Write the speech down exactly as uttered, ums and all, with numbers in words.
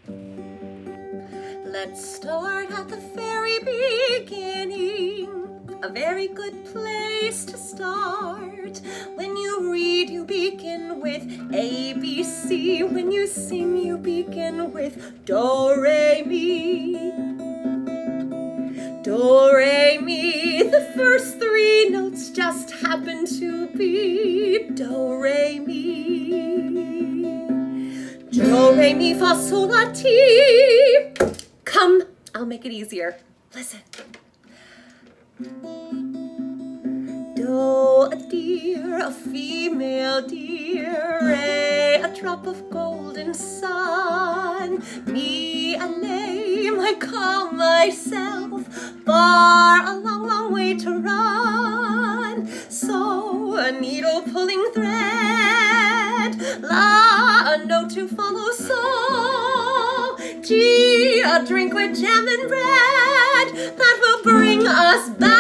Let's start at the very beginning. A very good place to start. When you read, you begin with A, B, C. When you sing, you begin with Do, Re, Mi. Do, Re, Mi. The first three notes just happen to be Do, Re, Mi. Do, Re, Mi, Fa, Sol, La, Ti. Come, I'll make it easier. Listen. Do, a deer, a female deer. Re, a drop of golden sun. Mi, a name I call myself. Bar, a long, long way to run. So, a needle pulling thread. La, a note to follow. So, G, a drink with jam and bread that will bring us back.